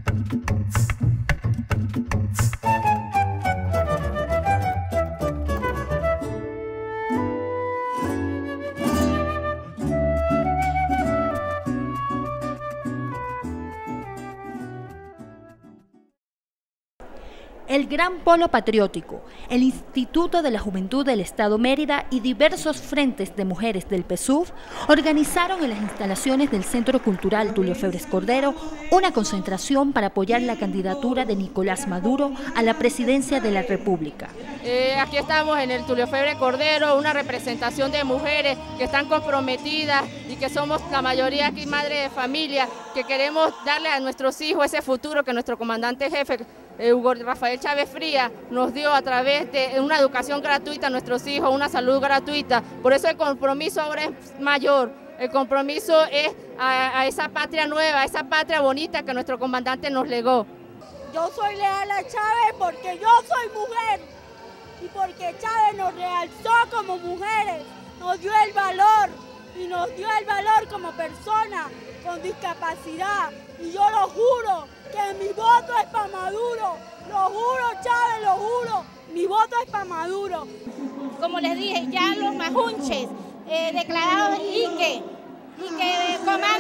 El Gran Polo Patriótico, el Instituto de la Juventud del Estado Mérida y diversos frentes de mujeres del PSUV organizaron en las instalaciones del Centro Cultural Tulio Febres Cordero una concentración para apoyar la candidatura de Nicolás Maduro a la presidencia de la República. Aquí estamos en el Tulio Febres Cordero, una representación de mujeres que están comprometidas y que somos la mayoría aquí madres de familia, que queremos darle a nuestros hijos ese futuro que nuestro comandante jefe Hugo Rafael Chávez Frías nos dio a través de una educación gratuita a nuestros hijos, una salud gratuita. Por eso el compromiso ahora es mayor, el compromiso es a esa patria nueva, a esa patria bonita que nuestro comandante nos legó. Yo soy leal a Chávez porque yo soy mujer y porque Chávez nos realzó como mujeres, nos dio el valor y nos dio el valor como persona con discapacidad. Y yo lo juro que mi voto es para Maduro, lo juro Chávez, lo juro, mi voto es para Maduro. Como les dije, ya los majunches declarados y que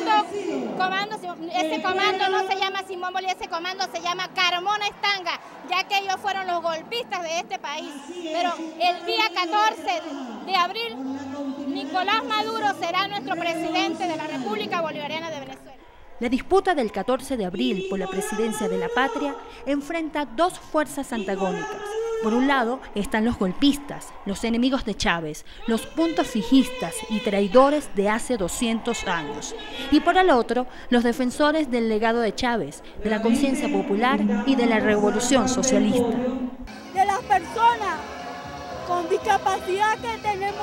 ese comando no se llama Simón Bolívar, ese comando se llama Carmona Estanga, ya que ellos fueron los golpistas de este país. Pero el día 14 de abril, Nicolás Maduro será nuestro presidente de la República Bolivariana de Venezuela. La disputa del 14 de abril por la presidencia de la patria enfrenta dos fuerzas antagónicas. Por un lado están los golpistas, los enemigos de Chávez, los puntos fijistas y traidores de hace 200 años. Y por el otro, los defensores del legado de Chávez, de la conciencia popular y de la revolución socialista. De las personas con discapacidad que tenemos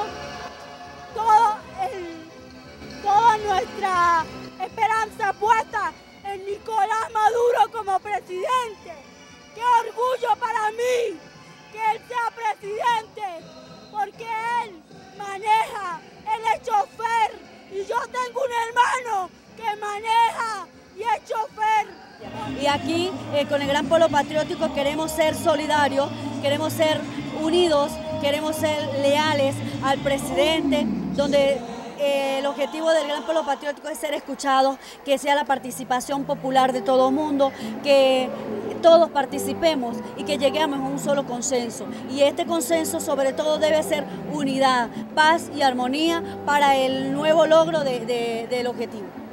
toda nuestra esperanza puesta en Nicolás Maduro como presidente. ¡Qué orgullo para mí que él sea presidente! Porque él maneja, él es chofer y yo tengo un hermano que maneja y es chofer. Y aquí con el Gran Polo Patriótico queremos ser solidarios, queremos ser unidos, queremos ser leales al presidente, donde el objetivo del Gran Polo Patriótico es ser escuchados, que sea la participación popular de todo el mundo, que todos participemos y que lleguemos a un solo consenso. Y este consenso sobre todo debe ser unidad, paz y armonía para el nuevo logro del objetivo.